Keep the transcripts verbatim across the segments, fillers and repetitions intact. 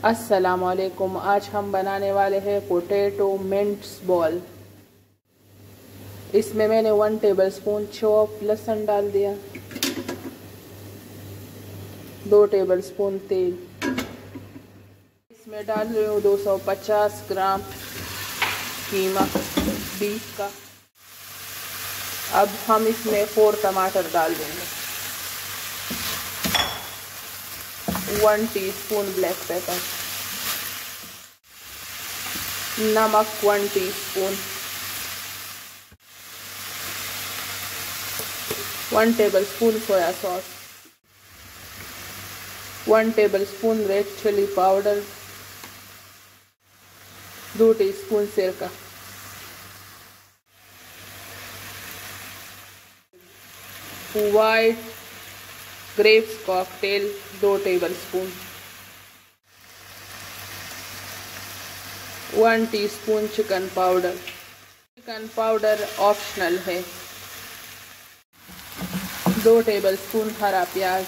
अस्सलाम वालेकुम। आज हम बनाने वाले हैं पोटैटो मिंट्स बॉल। इसमें मैंने वन टेबल स्पून चॉप लहसुन डाल दिया, दो टेबल स्पून तेल। इसमें डाल रही हूँ दो सौ पचास ग्राम कीमा बीफ का। अब हम इसमें फोर टमाटर डाल देंगे, वन टीस्पून ब्लैक पेपर, नमक one teaspoon, one tablespoon soya sauce, one tablespoon red chilli powder, दो टीस्पून सिरका, वाइट ग्रेप्स कॉकटेल दो tablespoon, one teaspoon chicken powder. Chicken powder optional है। दो टेबलस्पून हरा प्याज,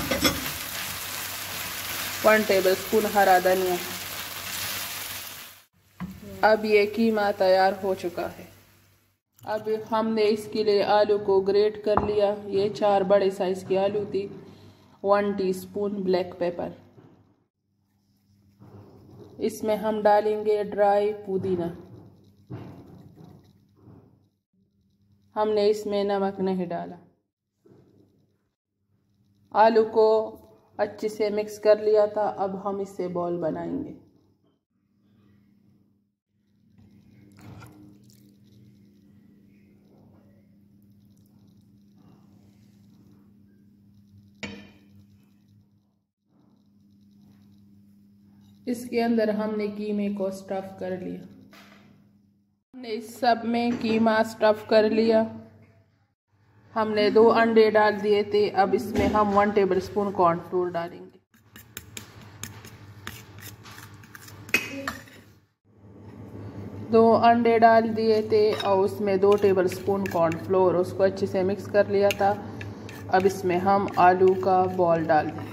वन टेबलस्पून हरा धनिया। अब ये कीमा तैयार हो चुका है। अब हमने इसके लिए आलू को ग्रेट कर लिया। ये चार बड़े साइज की आलू थी। One teaspoon black pepper. इसमें हम डालेंगे ड्राई पुदीना। हमने इसमें नमक नहीं डाला। आलू को अच्छे से मिक्स कर लिया था। अब हम इससे बॉल बनाएंगे। इसके अंदर हमने कीमे को स्टफ कर लिया। हमने इस सब में कीमा स्टफ कर लिया। हमने दो अंडे डाल दिए थे। अब इसमें हम वन टेबलस्पून कॉर्नफ्लोर डालेंगे। दो अंडे डाल दिए थे और उसमें दो टेबलस्पून कॉर्नफ्लोर, उसको अच्छे से मिक्स कर लिया था। अब इसमें हम आलू का बॉल डाल देंगे।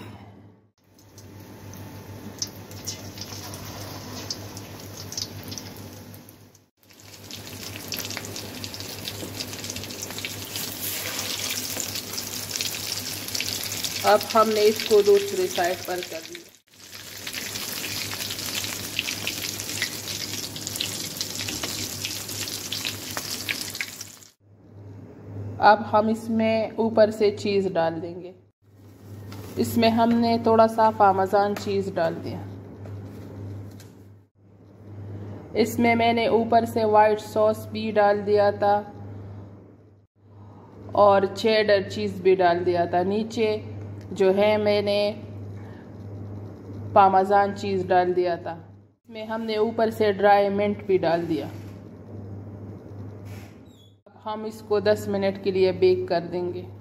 अब हमने इसको दूसरी साइड पर कर लिया। अब हम इसमें ऊपर से चीज़ डाल देंगे। इसमें हमने थोड़ा सा पार्मेजान चीज़ डाल दिया। इसमें मैंने ऊपर से वाइट सॉस भी डाल दिया था और चेडर चीज़ भी डाल दिया था। नीचे जो है मैंने पार्मेजान चीज़ डाल दिया था। इसमें हमने ऊपर से ड्राई मिंट भी डाल दिया। अब हम इसको दस मिनट के लिए बेक कर देंगे।